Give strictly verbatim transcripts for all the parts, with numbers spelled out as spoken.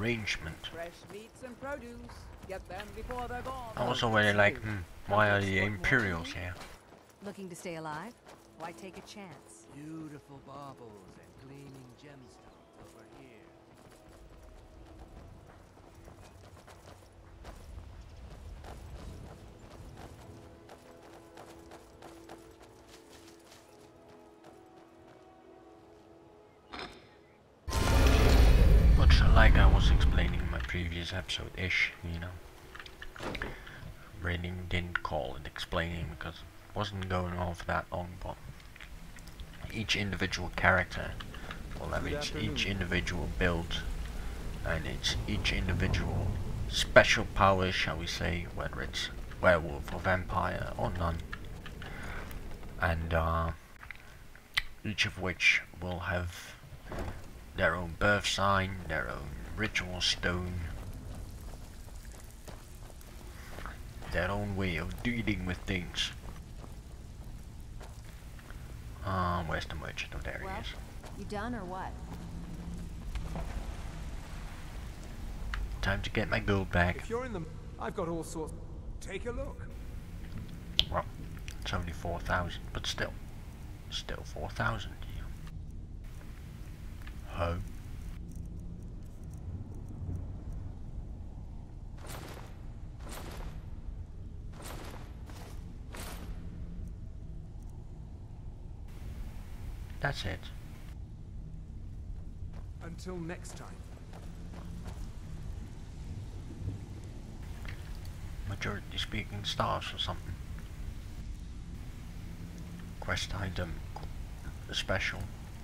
arrangement. Fresh meats and produce. Get them before they're gone. I also really like, hmm, why are the Imperials here? Looking to stay alive? Why take a chance? Beautiful baubles and gleaming gemstones over here. Much like I was explaining in my previous episode-ish, you know. Really didn't call it explaining because it wasn't going on for that long, but each individual character will have each, each individual build and it's each individual special powers, shall we say, whether it's werewolf or vampire or none, and uh, each of which will have their own birth sign, their own ritual stone, their own way of dealing with things. Uh, where's the merchant? Oh, there Well, he is. you done or what? Time to get my gold back. If you're in them, I've got all sorts. Take a look. Well, it's only four thousand, but still. Still four thousand. Yeah. Ho. That's it. Until next time. Majority speaking stars or something. Quest item special.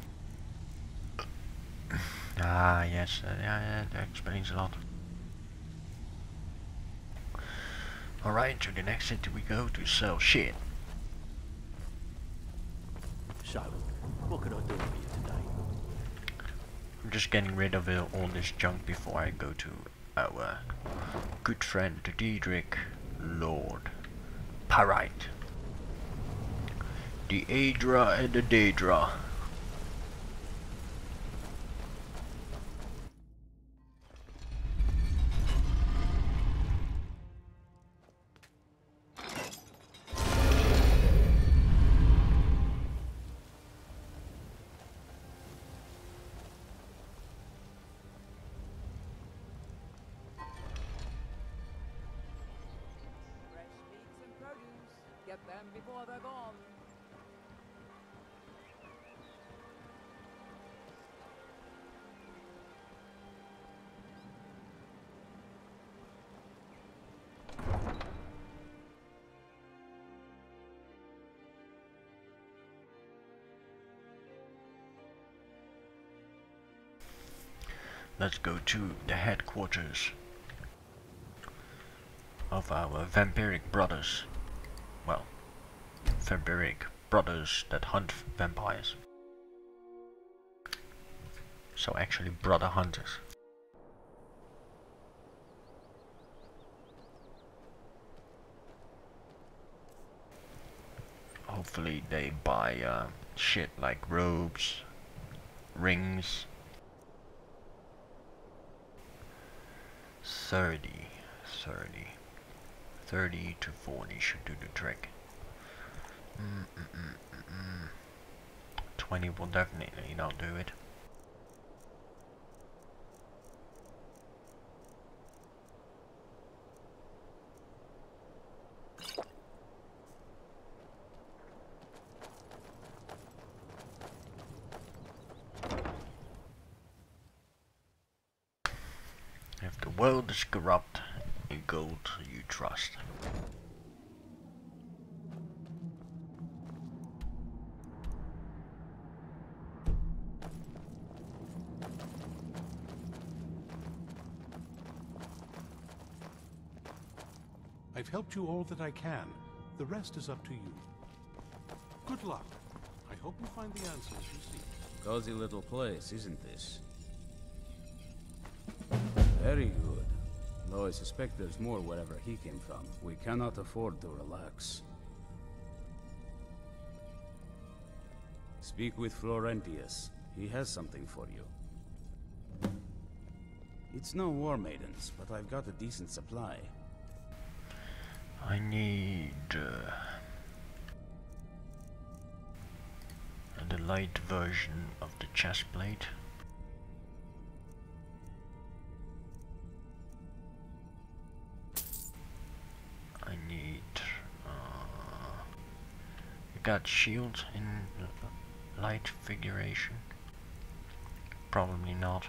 Ah, yes, uh, yeah, yeah, that explains a lot. Alright, to the next city we go to sell shit. Charlotte, what can I do for you today? I'm just getting rid of uh, all this junk before I go to our good friend Diedrich Lord Parite. The Aedra and the Daedra. Fresh meats and produce. Get them before they're gone. Let's go to the headquarters of our vampiric brothers. Well, vampiric brothers that hunt vampires. So actually brother hunters. Hopefully they buy uh, shit like robes, rings. thirty, thirty, thirty to forty should do the trick. Mm -mm -mm -mm -mm. twenty will definitely not do it. If the world is corrupt, in gold you trust. I've helped you all that I can. The rest is up to you. Good luck. I hope you find the answers you seek. Cozy little place, isn't this? Very good. Though I suspect there's more wherever he came from. We cannot afford to relax. Speak with Florentius. He has something for you. It's no war maidens, but I've got a decent supply. I need uh, the light version of the chest plate. I need. Uh, you got shield in light figuration? Probably not.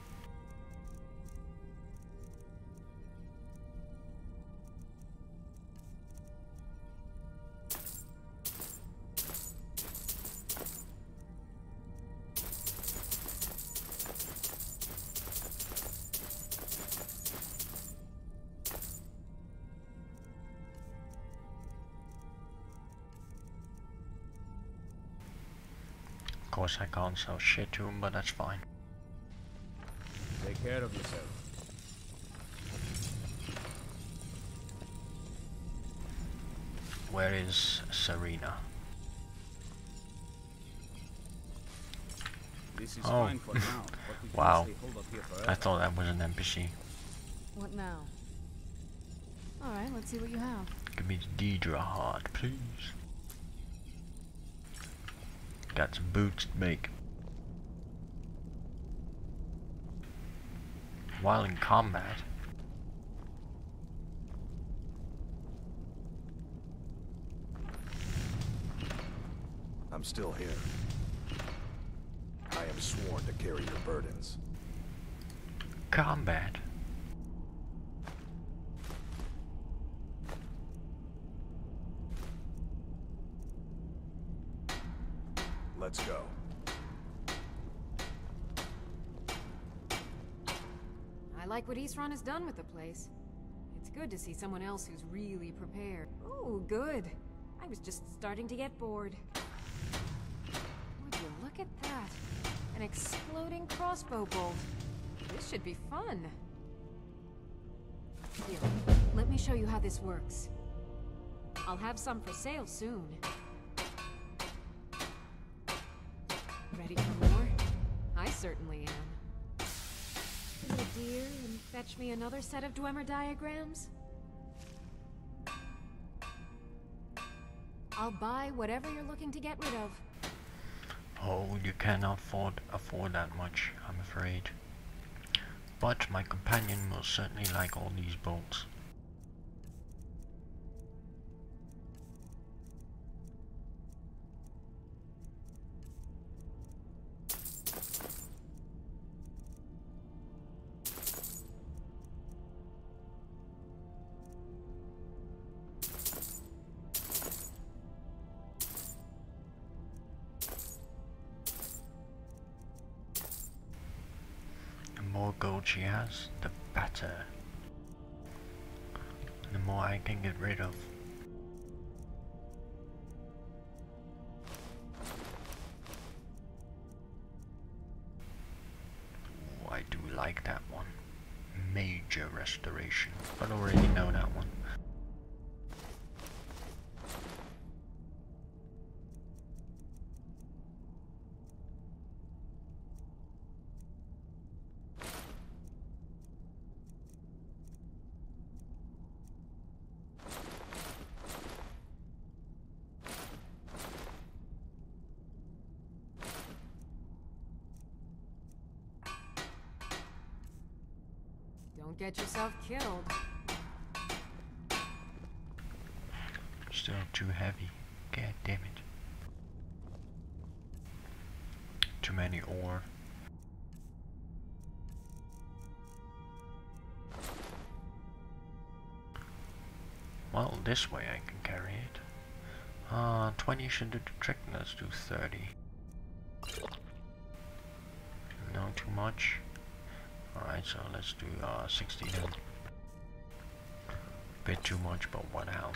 Of course I can't sell shit to him, but that's fine. Take care of yourself. Where is Serena? This is Oh. fine for now, but we Wow. can't stay holed up here I forever. thought that was an N P C. What now? Alright, let's see what you have. Give me the Deidre heart, please. Got some boots to make. While in combat. I'm still here. I am sworn to carry your burdens. Combat. Let's go. I like what East Run has done with the place. It's good to see someone else who's really prepared. Oh, good. I was just starting to get bored. Would you look at that? An exploding crossbow bolt. This should be fun. Here, let me show you how this works. I'll have some for sale soon. Ready for more? I certainly am. Be a dear and fetch me another set of Dwemer diagrams? I'll buy whatever you're looking to get rid of. Oh, you cannot afford afford that much, I'm afraid. But my companion will certainly like all these bolts. The more gold she has, the better. The more I can get rid of. Ooh, I do like that one. Major restoration, but I already know that one. Don't get yourself killed. Still too heavy. God damn it. Too many ore. Well, this way I can carry it. Uh, twenty should do the trick. Let's do thirty. No, too much. Alright, so let's do uh, sixty then. Bit too much, but what hell.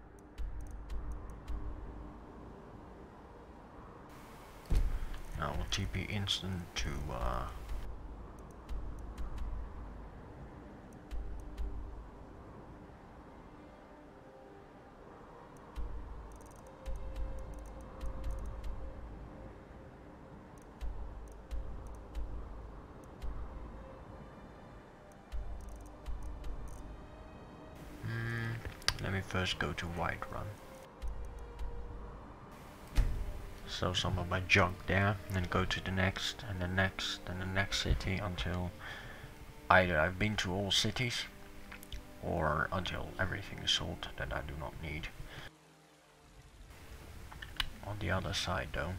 Now we'll T P instant to uh, let me first go to Whiterun. Sell some of my junk there, and then go to the next, and the next, and the next city until either I've been to all cities, or until everything is sold that I do not need. On the other side though.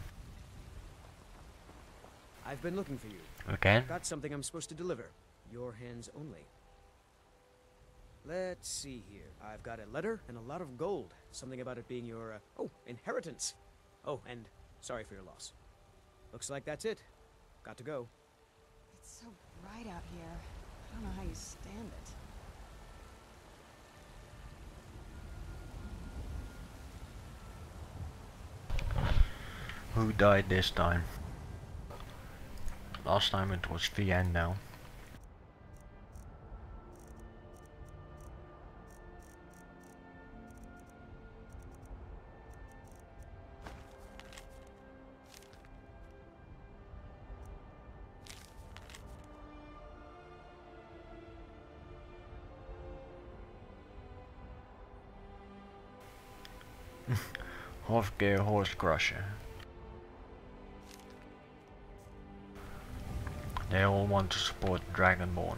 I've been looking for you. Okay. Got something I'm supposed to deliver. Your hands only. Let's see here. I've got a letter and a lot of gold. Something about it being your, uh, oh, inheritance. Oh, and sorry for your loss. Looks like that's it. Got to go. It's so bright out here. I don't know how you stand it. Who died this time? Last time it was Vienne now. Hofgeir Horse Crusher. They all want to support Dragonborn.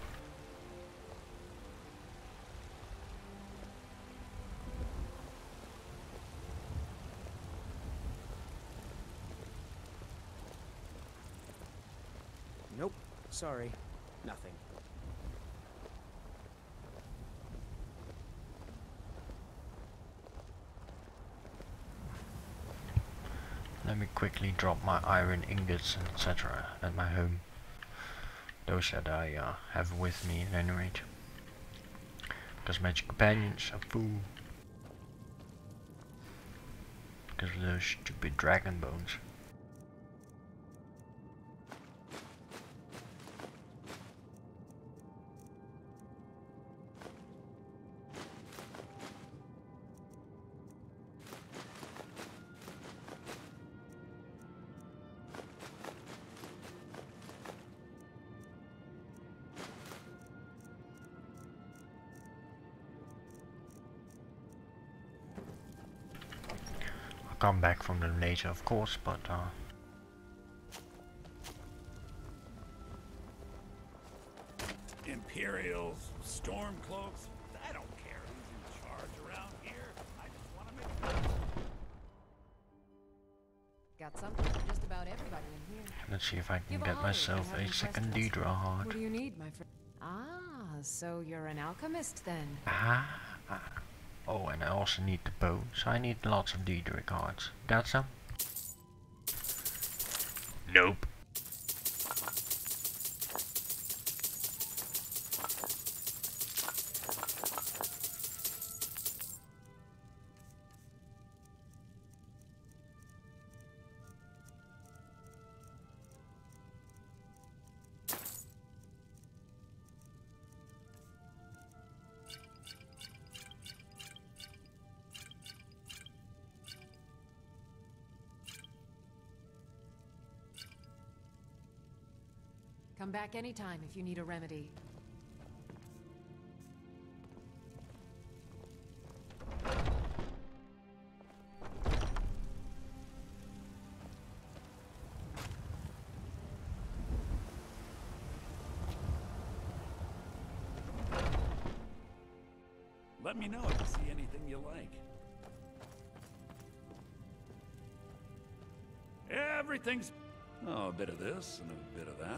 Nope. Sorry. Nothing. Let me quickly drop my iron ingots and et cetera at my home. Those that I uh, have with me at any rate. Because my companions are full. Because of those stupid dragon bones. Come back from them later, of course, but uh Imperials, Stormcloaks, I don't care who's in charge around here. I just want to make Got something for just about everybody in here. let's see if I can Give a get holler if you myself have a any second questions. Daedra heart. What do you need, my friend? Ah, so you're an alchemist then. Ah, ah. Oh, and I also need the bow, so I need lots of Daedric hearts. Got some? Nope. Come back anytime if you need a remedy. Let me know if you see anything you like. Everything's... Oh, a bit of this and a bit of that.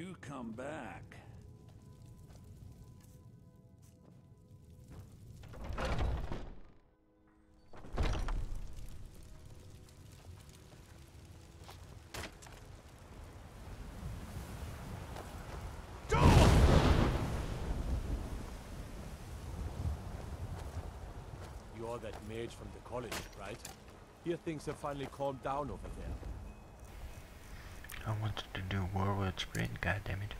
do come back. You're that mage from the college, right? Here things have finally calmed down over there. I wanted to do Warward Sprint, goddammit.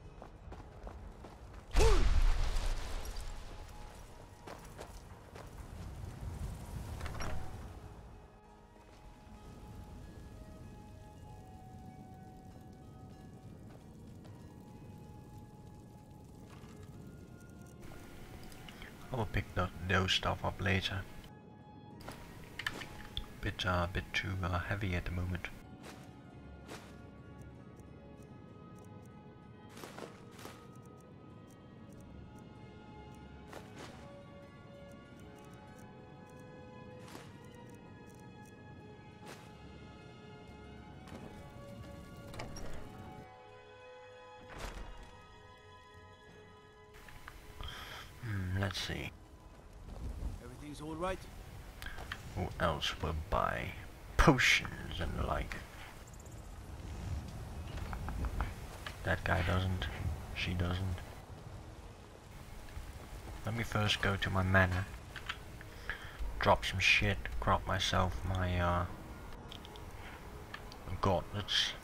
I will pick the, those stuff up later. Bit, uh, bit too uh, heavy at the moment. Hmm, let's see. Everything's all right? Who else will buy potions and the like? That guy doesn't. She doesn't. Let me first go to my manor. Drop some shit. Crop myself my uh, gauntlets.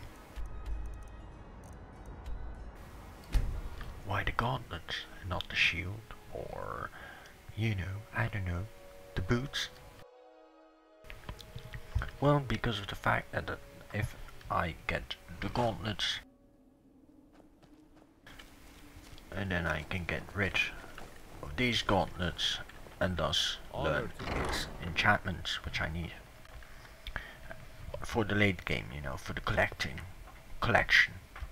Why the gauntlets and not the shield? Or, you know, I don't know, the boots? Well, because of the fact that uh, if I get the gauntlets, and then I can get rid of these gauntlets, and thus learn these enchantments which I need for the late game, you know, for the collecting collection.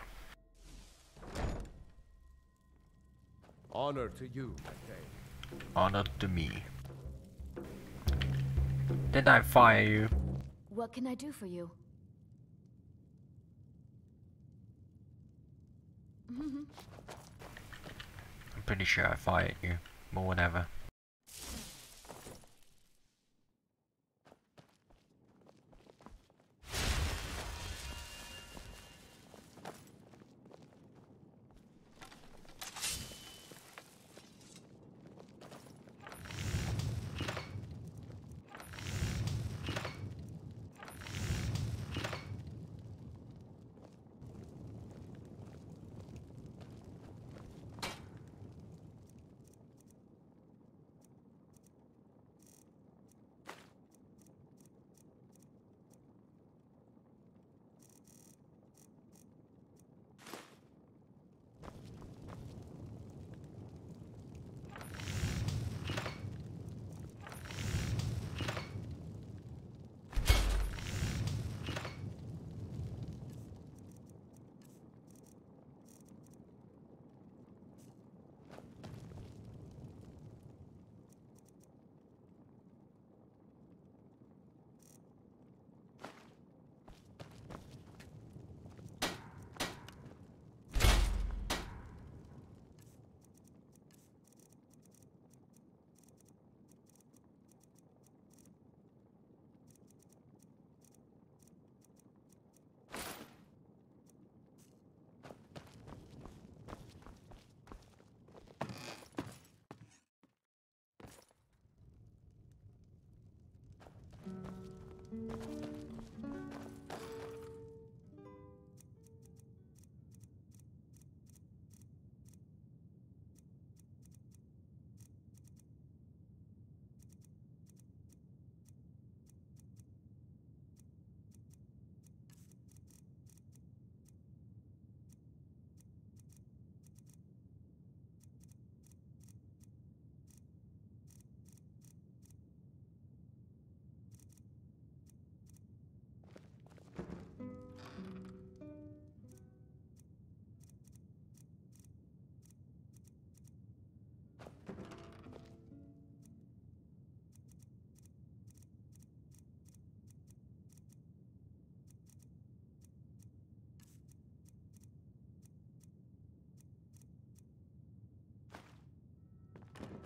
Honor to you, Mackay. Honor to me. Did I fire you? What can I do for you? I'm pretty sure I fired you, but whatever.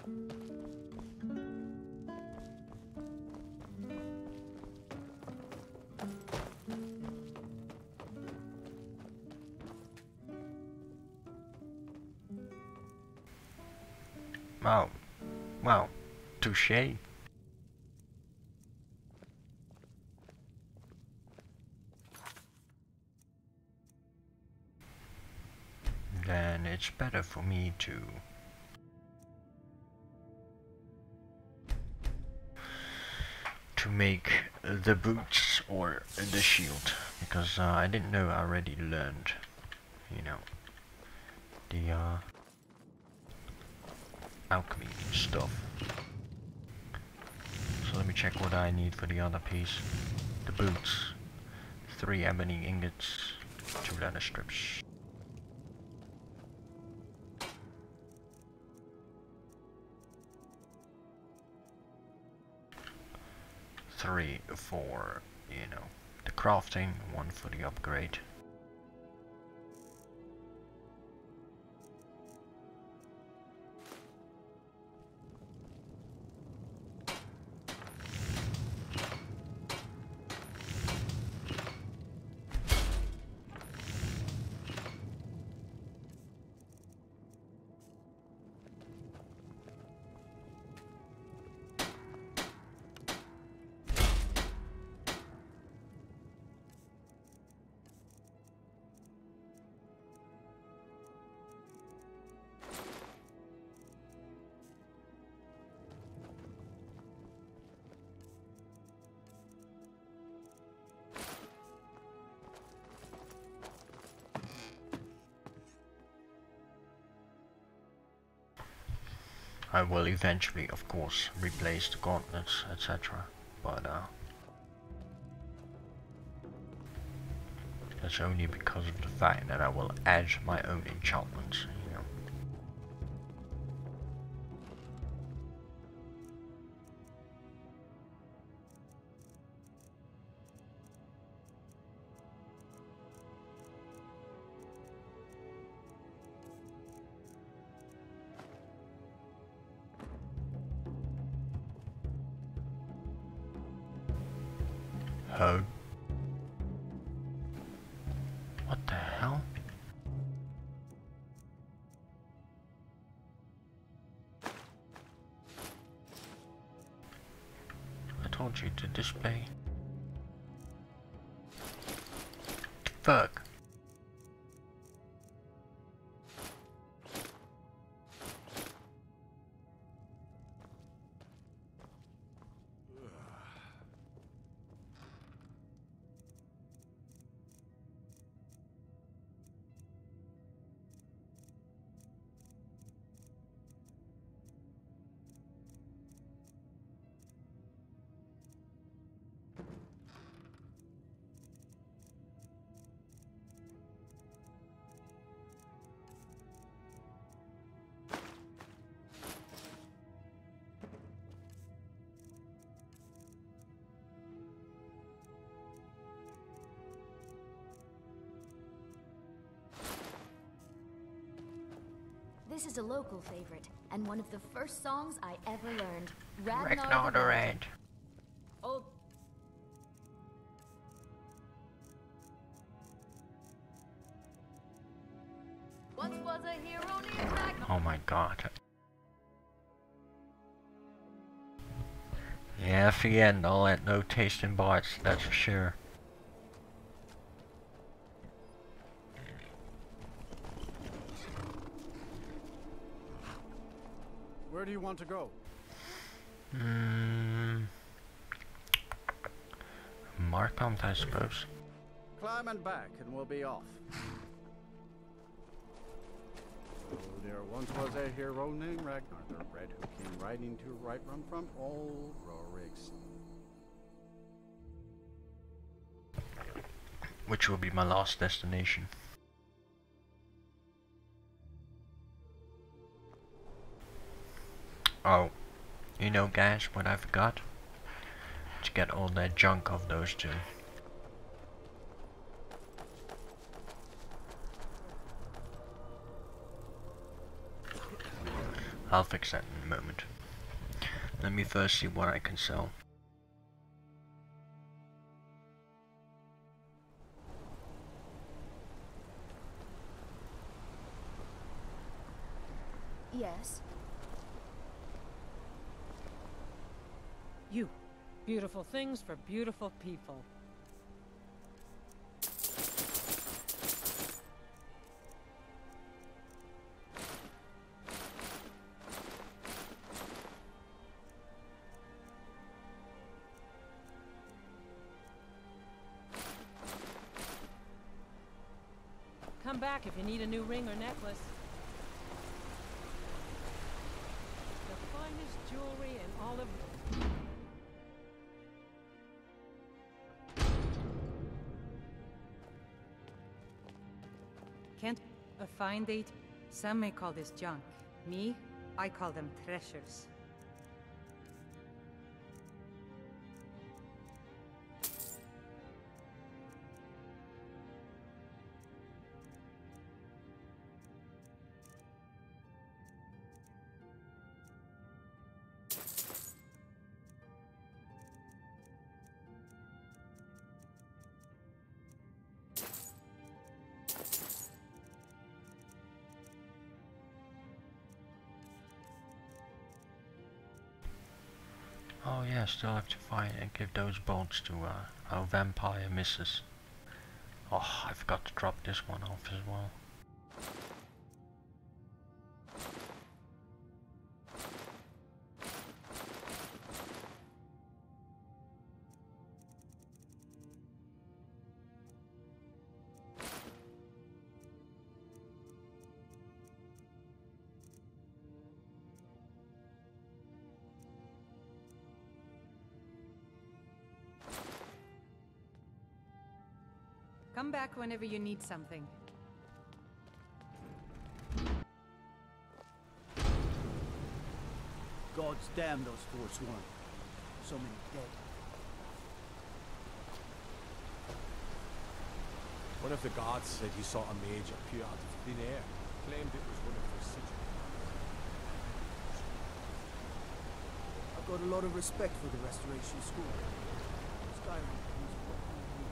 Wow. Wow. Touché. Then it's better for me to to make the boots or the shield, because uh, I didn't know I already learned, you know, the uh, alchemy stuff. So let me check what I need for the other piece. The boots, three ebony ingots, two leather strips. Three for, you know, the crafting, one for the upgrade. I will eventually, of course, replace the gauntlets, et cetera. But uh, that's only because of the fact that I will add my own enchantments, you know. Oh. What the hell? I told you to display. Fuck. This is a local favorite, and one of the first songs I ever learned. Ragnar the Red. Oh. Once was a hero named Ragnar. Oh my god. Yeah, at the end, I'll let no taste in bites, that's for sure. Where do you want to go? Hmm. Markant, I suppose. Climb and back, and we'll be off. So there once was a hero named Ragnar the Red who came riding to Whiterun from old Rorik's. Which will be my last destination. Oh, you know guys, what I forgot? To get all that junk of those two. I'll fix that in a moment. Let me first see what I can sell. Yes. You. Beautiful things for beautiful people. Come back if you need a new ring or necklace. The finest jewelry in all of... Can't a fine date? Some may call this junk. Me, I call them treasures. Oh yeah, still have to find and give those bolts to uh, our vampire missus. Oh, I forgot to drop this one off as well. Come back whenever you need something. Gods damn those Forsworn. So many dead. One of the guards said he saw a mage appear out of thin air. Claimed it was one of their sigils. I've got a lot of respect for the Restoration School. Skyrim is what we need.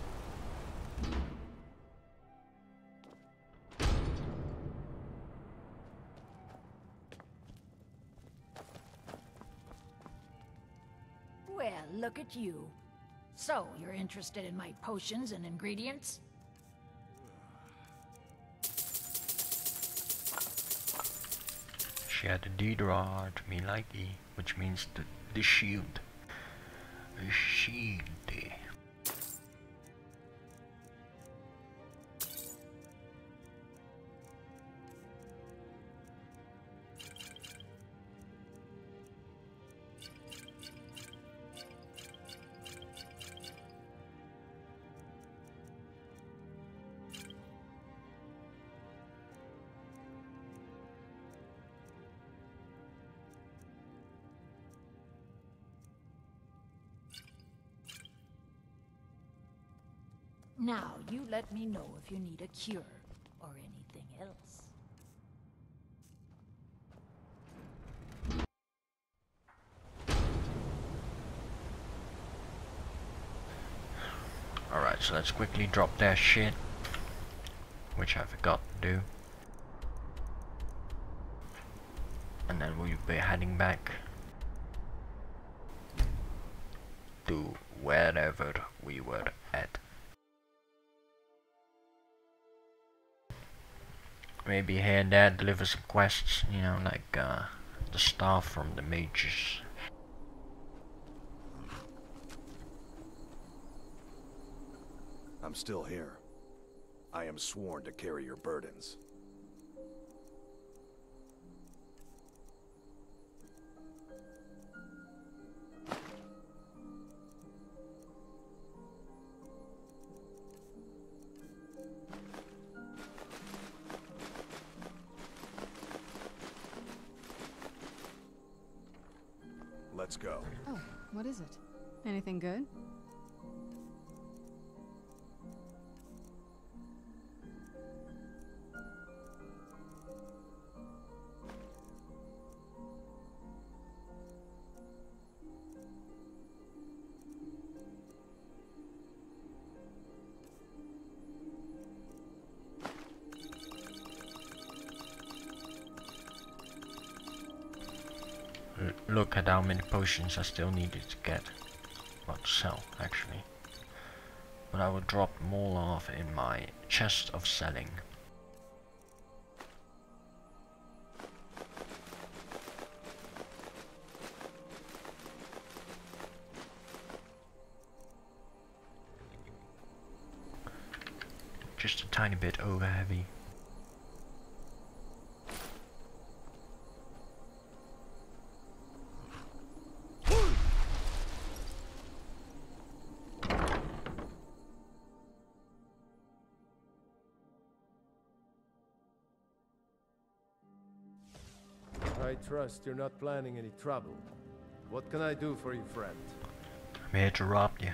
Well, look at you. So, you're interested in my potions and ingredients? She had a deed rod, me likey, which means the, the shield. The shield. Now, you let me know if you need a cure or anything else. Alright, so let's quickly drop that shit, which I forgot to do. And then we'll be heading back to wherever we were at. Maybe here and there deliver some quests, you know, like uh, the staff from the mages. I'm still here. I am sworn to carry your burdens. Let's go. Oh, what is it? Anything good? l- look at how many potions I still needed to get. Well, to sell, actually. But I will drop them all off in my chest of selling. Just a tiny bit over heavy. I trust you're not planning any trouble. What can I do for you, friend? I'm here to rob you.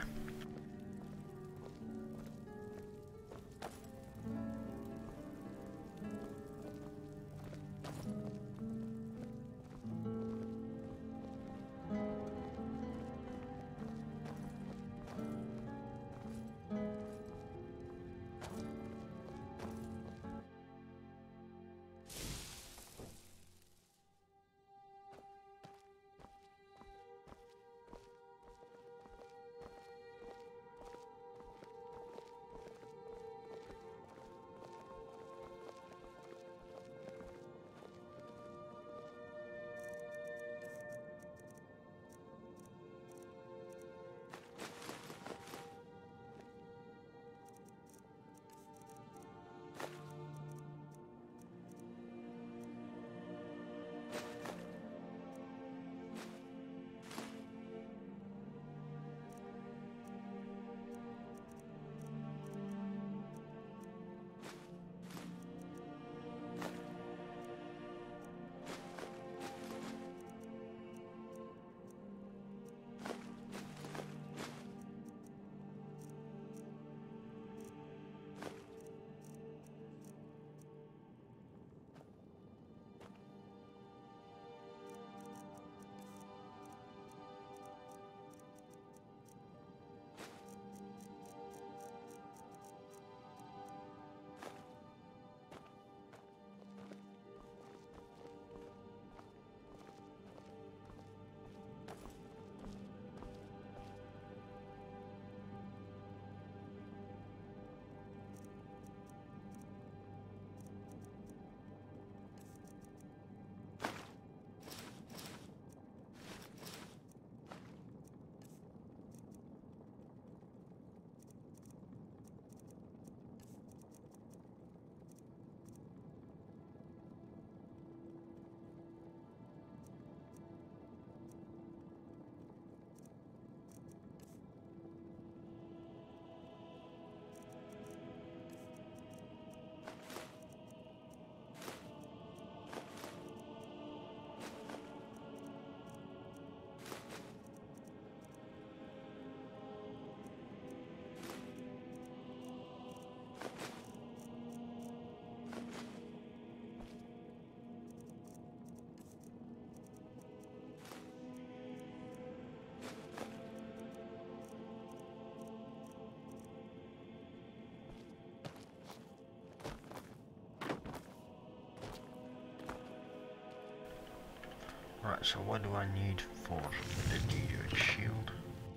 Right, so what do I need for the Geode Shield?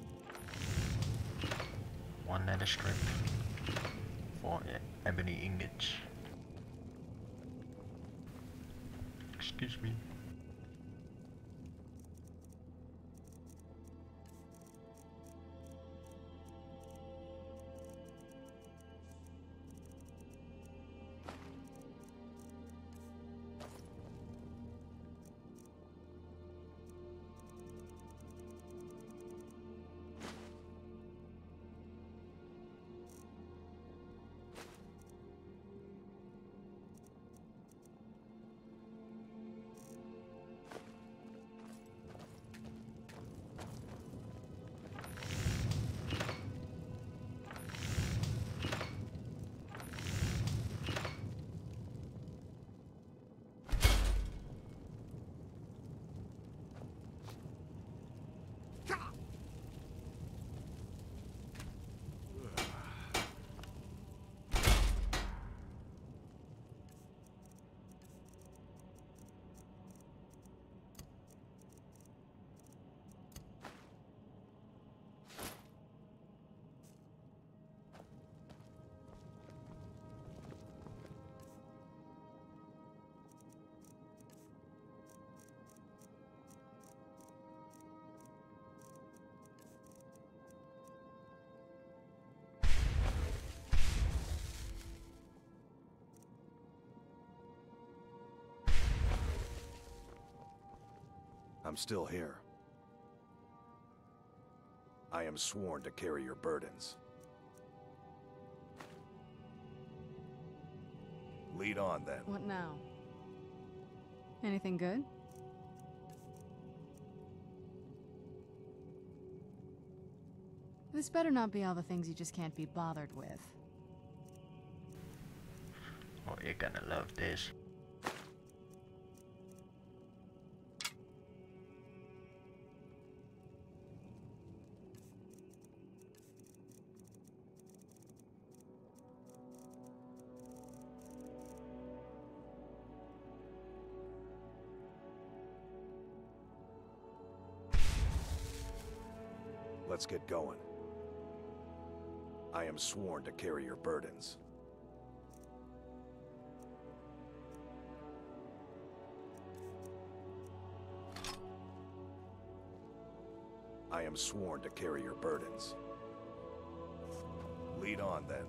One nether strip, four e ebony ingots. Excuse me. I'm still here. I am sworn to carry your burdens. Lead on, then. What now? Anything good? This better not be all the things you just can't be bothered with. Oh, you're gonna love this. Let's get going. I am sworn to carry your burdens. I am sworn to carry your burdens. Lead on, then.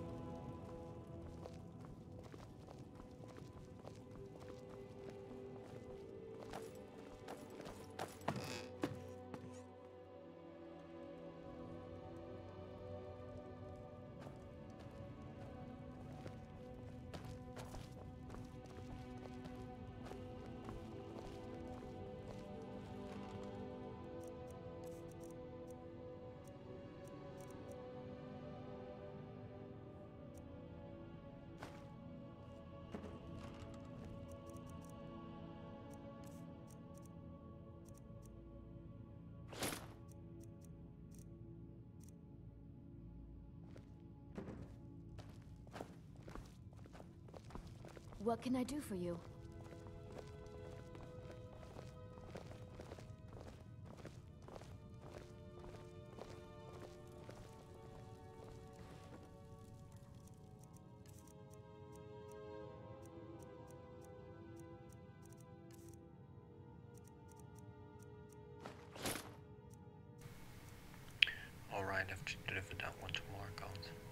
What can I do for you? Alright, I've just delivered that one to Morgott.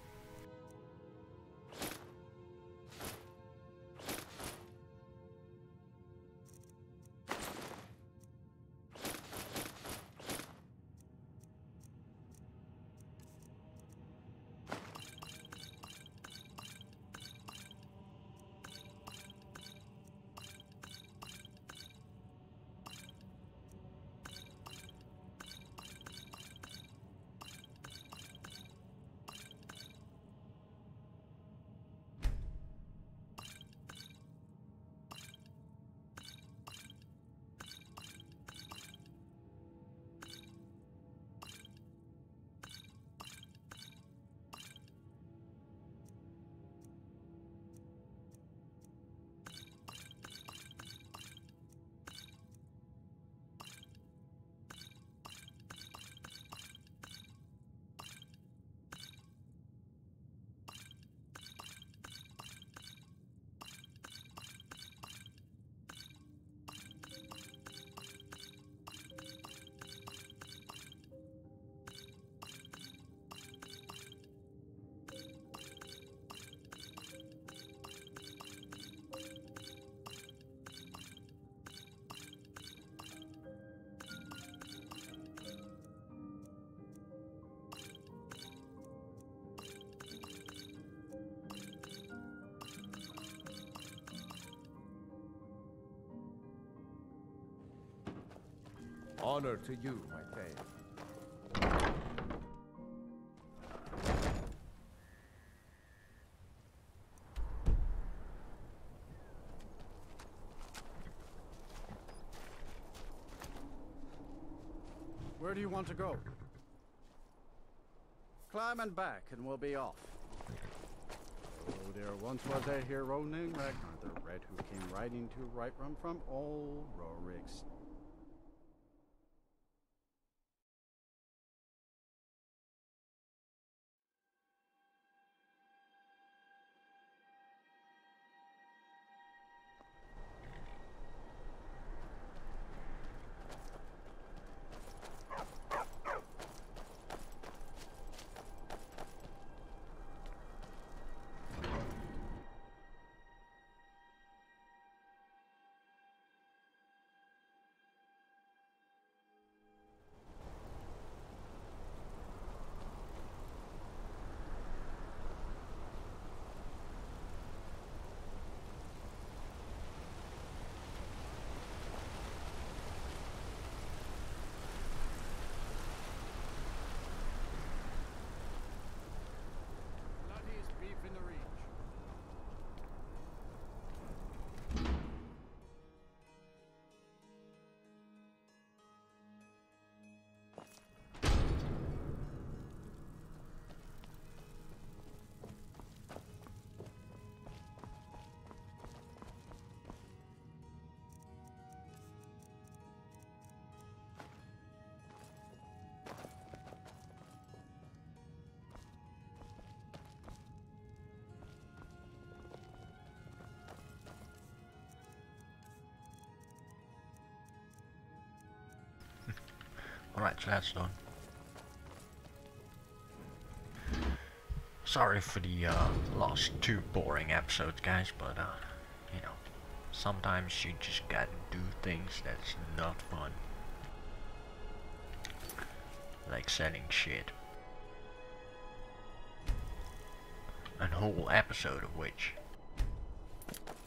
Honor to you, my Thane. Where do you want to go? Climb and back, and we'll be off. Oh, there once was a hero named Ragnar the Red who came riding to Whiterun from all Rorik's. Alright, so that's done. Sorry for the uh, last two boring episodes, guys, but uh, you know, sometimes you just gotta do things that's not fun. Like setting shit. A whole episode of which